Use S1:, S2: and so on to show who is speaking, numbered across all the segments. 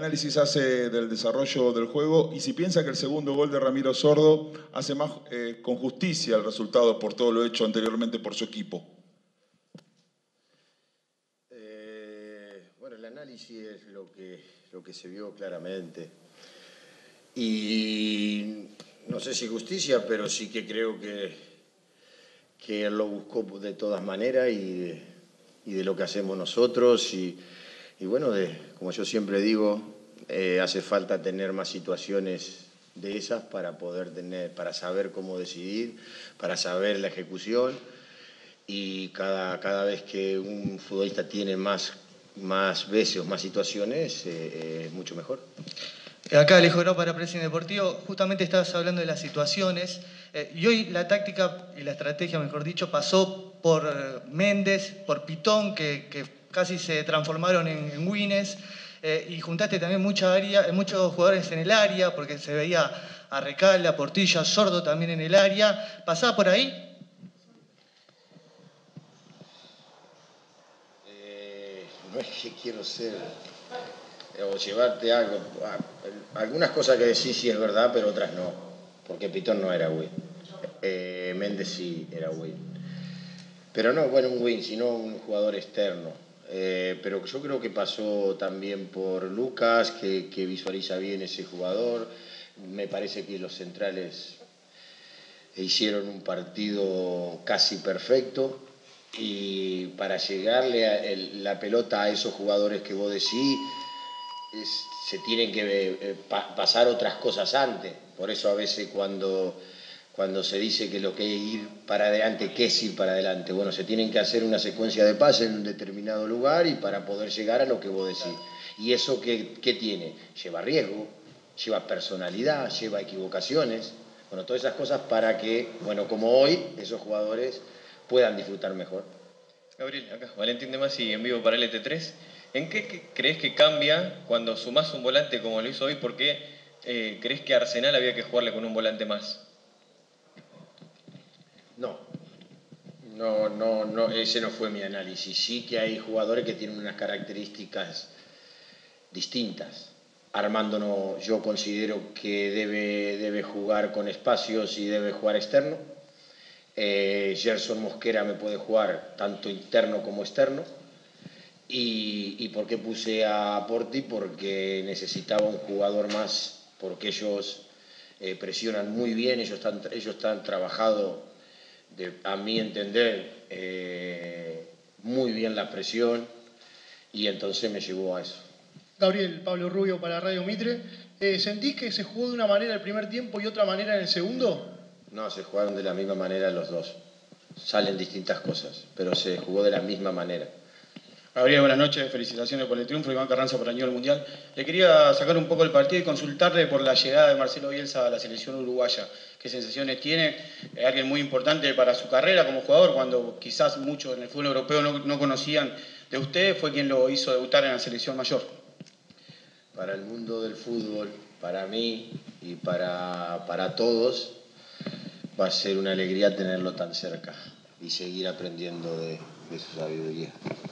S1: análisis hace del desarrollo del juego y si piensa que el segundo gol de Ramiro Sordo hace más con justicia el resultado por todo lo hecho anteriormente por su equipo?
S2: Bueno, el análisis es lo que se vio claramente. Y no sé si justicia, pero sí que creo que él lo buscó de todas maneras y de lo que hacemos nosotros. Y bueno, como yo siempre digo, hace falta tener más situaciones de esas para para saber cómo decidir, para saber la ejecución. Y cada vez que un futbolista tiene más veces o más situaciones, es mucho mejor.
S3: Acá Alejo Grau para Pressing Deportivo, justamente estabas hablando de las situaciones y hoy la táctica y la estrategia, mejor dicho, pasó por Méndez, por Pitón, que casi se transformaron en wings, y juntaste también muchos jugadores en el área, porque se veía a Recalde, a Portilla, Sordo también en el área. ¿Pasaba por ahí?
S2: No es que quiero ser o llevarte algo. Algunas cosas que decís sí es verdad, pero otras no. Porque Pitón no era win. Méndez sí era win. Pero no, bueno, un win, sino un jugador externo. Pero yo creo que pasó también por Lucas, que visualiza bien ese jugador. Me parece que los centrales hicieron un partido casi perfecto. Y para llegarle la pelota a esos jugadores que vos decís, se tienen que pasar otras cosas antes. Por eso a veces cuando se dice que lo que es ir para adelante, ¿qué es ir para adelante? Bueno, se tienen que hacer una secuencia de pases en un determinado lugar y para poder llegar a lo que vos decís. ¿Y eso qué tiene? Lleva riesgo, lleva personalidad, lleva equivocaciones. Bueno, todas esas cosas para que, bueno, como hoy, esos jugadores puedan disfrutar mejor.
S4: Gabriel, acá, Valentín de Masi en vivo para LT3. ¿En qué crees que cambia cuando sumás un volante como lo hizo hoy? ¿Por qué crees que Arsenal había que jugarle con un volante más?
S2: No, ese no fue mi análisis. Sí que hay jugadores que tienen unas características distintas. Armando no, yo considero que debe jugar con espacios y debe jugar externo. Gerson Mosquera me puede jugar tanto interno como externo. ¿Y por qué puse a Porti? Porque necesitaba un jugador más, porque ellos presionan muy bien, ellos están trabajados, a mi entender, muy bien la presión, y entonces me llevó a eso.
S5: Gabriel, Pablo Rubio para Radio Mitre. ¿Sentís que se jugó de una manera el primer tiempo y otra manera en el segundo?
S2: No, se jugaron de la misma manera los dos. Salen distintas cosas, pero se jugó de la misma manera.
S6: Gabriel, buenas noches, felicitaciones por el triunfo, Iván Carranza por el año del Mundial. Le quería sacar un poco el partido y consultarle por la llegada de Marcelo Bielsa a la selección uruguaya. ¿Qué sensaciones tiene? Alguien muy importante para su carrera como jugador, cuando quizás muchos en el fútbol europeo no conocían de usted, fue quien lo hizo debutar en la selección mayor.
S2: Para el mundo del fútbol, para mí y para todos, va a ser una alegría tenerlo tan cerca y seguir aprendiendo de su sabiduría.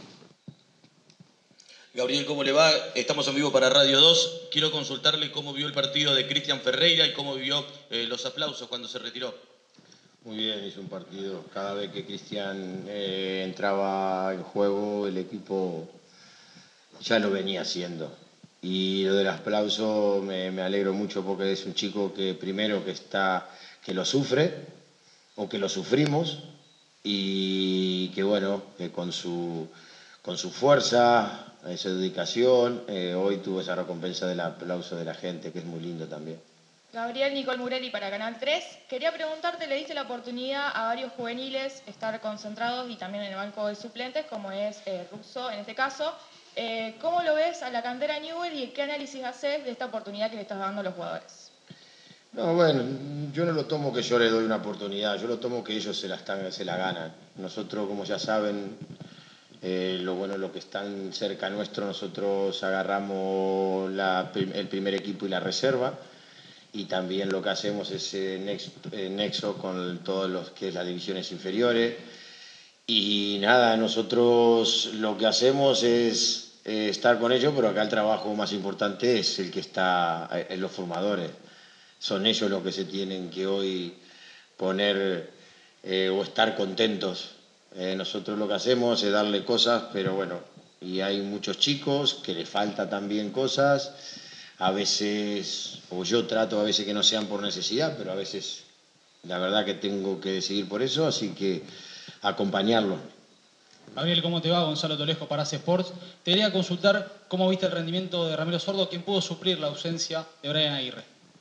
S7: Gabriel, ¿cómo le va? Estamos en vivo para Radio 2. Quiero consultarle cómo vio el partido de Cristian Ferreira y cómo vivió los aplausos cuando se retiró.
S2: Muy bien, hizo un partido. Cada vez que Cristian entraba en juego, el equipo ya lo venía haciendo. Y lo del aplauso me alegro mucho porque es un chico que primero que lo sufre o que lo sufrimos y que bueno, que con su fuerza, esa dedicación, hoy tuvo esa recompensa del aplauso de la gente, que es muy lindo también.
S8: Gabriel Nicole Murelli para Canal 3. Quería preguntarte, le diste la oportunidad a varios juveniles estar concentrados y también en el banco de suplentes, como es Russo en este caso. ¿Cómo lo ves a la cantera Newell y qué análisis haces de esta oportunidad que le estás dando a los jugadores?
S2: No, bueno, yo no lo tomo que yo les doy una oportunidad, yo lo tomo que ellos se la ganan. Nosotros, como ya saben, lo que están cerca nuestro, nosotros agarramos el primer equipo y la reserva, y también lo que hacemos es nexo con todos los que es las divisiones inferiores. Y nada, nosotros lo que hacemos es estar con ellos, pero acá el trabajo más importante es el que está en los formadores. Son ellos los que se tienen que hoy poner o estar contentos. Nosotros lo que hacemos es darle cosas, pero bueno, y hay muchos chicos que les falta también cosas, a veces, o yo trato a veces que no sean por necesidad, pero a veces la verdad que tengo que decidir por eso, así que acompañarlo.
S9: Gabriel, ¿cómo te va? Gonzalo Tolejo para AC Sports. Te quería consultar cómo viste el rendimiento de Ramiro Sordo, quien pudo suplir la ausencia de Brian Aguirre.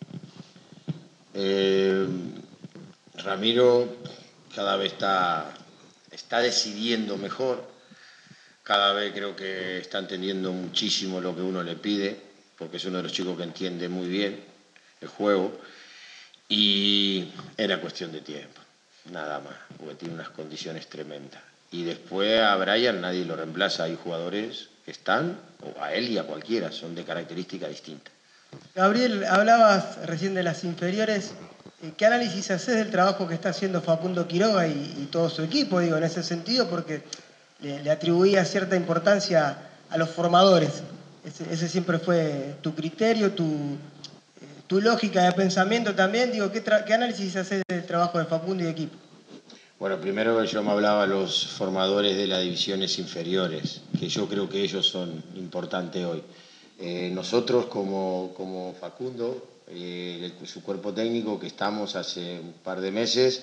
S2: Ramiro cada vez está decidiendo mejor, cada vez creo que está entendiendo muchísimo lo que uno le pide, porque es uno de los chicos que entiende muy bien el juego, y era cuestión de tiempo, nada más, porque tiene unas condiciones tremendas. Y después a Brian nadie lo reemplaza, hay jugadores que están, o a él y a cualquiera, son de características distintas.
S10: Gabriel, hablabas recién de las inferiores. ¿Qué análisis haces del trabajo que está haciendo Facundo Quiroga y todo su equipo, digo, en ese sentido? Porque le atribuía cierta importancia a los formadores. Ese siempre fue tu criterio, tu lógica de pensamiento también. Digo, ¿qué análisis haces del trabajo de Facundo y de equipo?
S2: Bueno, primero yo me hablaba a los formadores de las divisiones inferiores, que yo creo que ellos son importantes hoy. Nosotros como Facundo, su cuerpo técnico, que estamos hace un par de meses,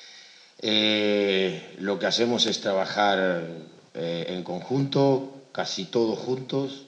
S2: lo que hacemos es trabajar en conjunto, casi todos juntos,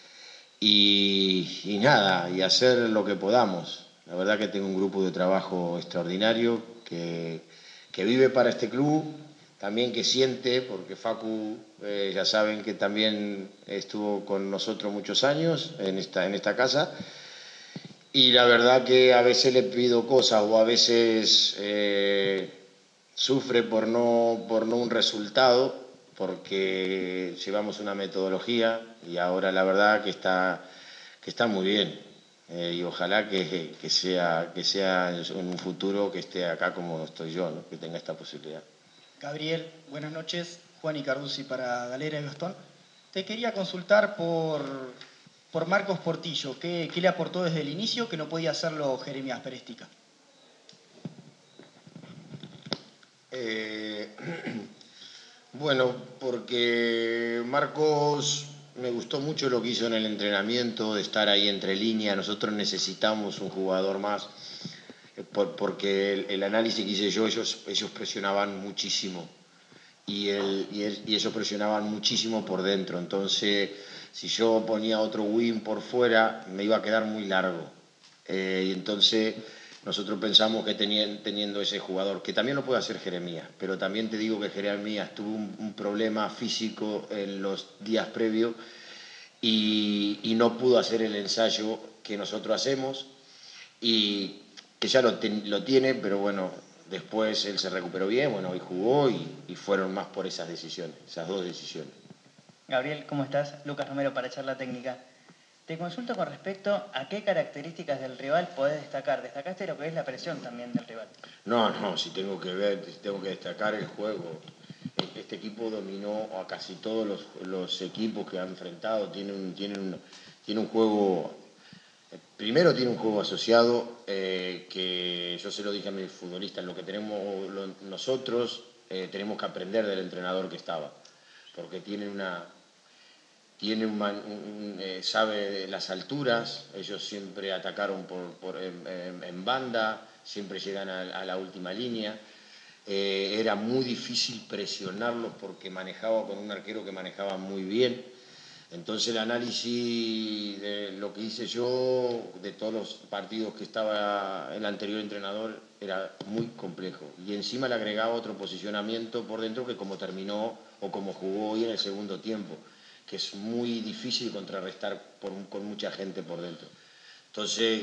S2: y nada, y hacer lo que podamos. La verdad que tengo un grupo de trabajo extraordinario que vive para este club, también que siente, porque Facu ya saben que también estuvo con nosotros muchos años en esta casa, y la verdad que a veces le pido cosas o a veces sufre por no un resultado, porque llevamos una metodología y ahora la verdad que está muy bien. Y ojalá que sea en un futuro que esté acá como estoy yo, ¿no? Que tenga esta posibilidad.
S11: Gabriel, buenas noches. Juan Icarducci para Galera y Gastón. Te quería consultar por Marcos Portillo. ¿Qué le aportó desde el inicio que no podía hacerlo Jeremías Perestica?
S2: Bueno, porque Marcos me gustó mucho lo que hizo en el entrenamiento, de estar ahí entre líneas. Nosotros necesitamos un jugador más, porque el análisis que hice yo, ellos presionaban muchísimo y ellos presionaban muchísimo por dentro. Entonces, si yo ponía otro wing por fuera, me iba a quedar muy largo. Y entonces nosotros pensamos que teniendo ese jugador, que también lo puede hacer Jeremías, pero también te digo que Jeremías tuvo un problema físico en los días previos y no pudo hacer el ensayo que nosotros hacemos, y que ya lo tiene, pero bueno, después él se recuperó bien, bueno, y jugó y fueron más por esas dos decisiones.
S11: Gabriel, ¿cómo estás? Lucas Romero para Charla Técnica. Te consulto con respecto a qué características del rival podés destacar. Destacaste lo que es la presión también del rival.
S2: No, si tengo que destacar el juego. Este equipo dominó a casi todos los equipos que ha enfrentado. Tiene un juego. Primero tiene un juego asociado que yo se lo dije a mis futbolistas. Lo que nosotros tenemos que aprender del entrenador que estaba, porque sabe de las alturas. Ellos siempre atacaron en banda, siempre llegan a la última línea. Era muy difícil presionarlos porque manejaba con un arquero que manejaba muy bien. Entonces el análisis de lo que hice yo, de todos los partidos que estaba el anterior entrenador, era muy complejo. Y encima le agregaba otro posicionamiento por dentro, que como terminó o como jugó hoy en el segundo tiempo, que es muy difícil contrarrestar con mucha gente por dentro. Entonces,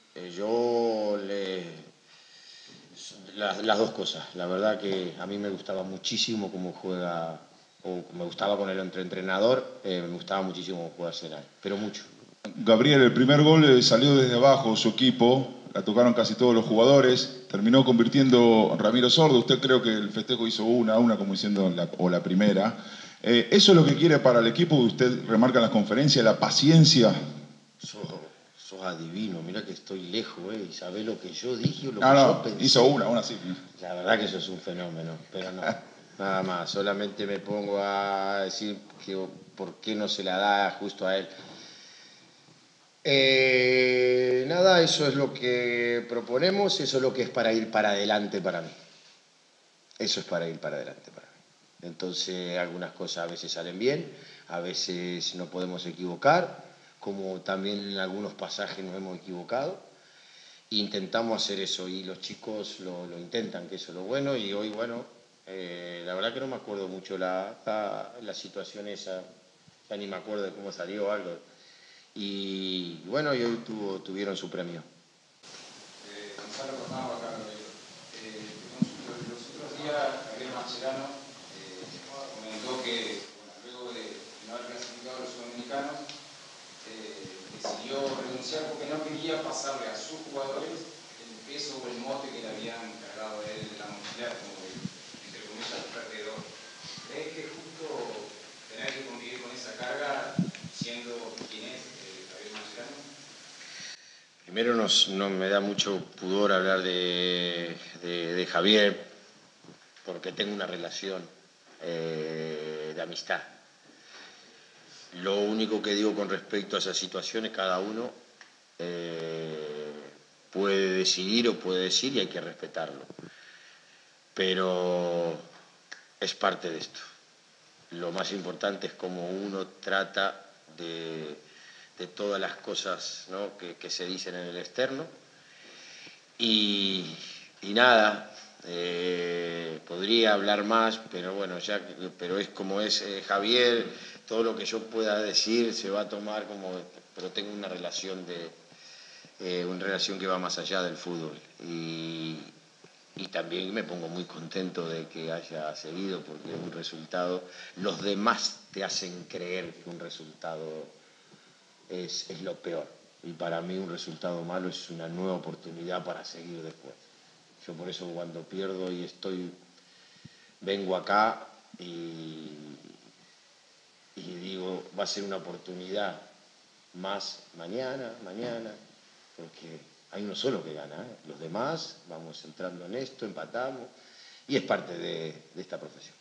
S2: las dos cosas. La verdad que a mí me gustaba muchísimo cómo juega, o me gustaba con el entrenador, me gustaba muchísimo cómo juega Arsenal, pero mucho.
S1: Gabriel, el primer gol salió desde abajo su equipo, la tocaron casi todos los jugadores, terminó convirtiendo Ramiro Sordo. Usted creo que el festejo hizo una como diciendo la primera. ¿Eso es lo que quiere para el equipo? Usted remarca en las conferencias, la paciencia.
S2: Sos adivino, mira que estoy lejos, y sabés lo que yo dije o lo que
S1: No,
S2: yo pensé.
S1: hizo una sí.
S2: La verdad que eso es un fenómeno, pero no, nada más, solamente me pongo a decir que por qué no se la da justo a él. Nada, eso es lo que proponemos, eso es lo que es para ir para adelante para mí. Eso es para ir para adelante para mí. Entonces, algunas cosas a veces salen bien, a veces nos podemos equivocar, como también en algunos pasajes nos hemos equivocado. Intentamos hacer eso y los chicos lo intentan, que eso es lo bueno. Y hoy, bueno, la verdad que no me acuerdo mucho la situación esa, ya ni me acuerdo de cómo salió algo. Y bueno, y hoy tuvieron su premio.
S12: Gonzalo Cornado, acá los otros días, Gabriel Mascherano comentó que luego de no haber clasificado a los sudamericanos, decidió renunciar porque no quería pasarle a sus jugadores el peso o el mote que le habían cargado a él de la mochila como entre comillas perdedor. ¿Crees que es justo tener que convivir con esa carga siendo quien es Gabriel Mascherano?
S2: Primero no me da mucho pudor hablar de Javier, porque tengo una relación de amistad. Lo único que digo con respecto a esas situaciones, cada uno puede decidir o puede decir y hay que respetarlo. Pero es parte de esto. Lo más importante es cómo uno trata de todas las cosas, ¿no?, que se dicen en el externo. Y nada, podría hablar más, pero bueno, pero es como es Javier, todo lo que yo pueda decir se va a tomar como, pero tengo una relación que va más allá del fútbol. Y también me pongo muy contento de que haya seguido, porque un resultado, los demás te hacen creer que un resultado es lo peor. Y para mí un resultado malo es una nueva oportunidad para seguir después. Yo por eso cuando pierdo y vengo acá y digo, va a ser una oportunidad más mañana, porque hay uno solo que gana, Los demás vamos entrando en esto, empatamos, y es parte de esta profesión.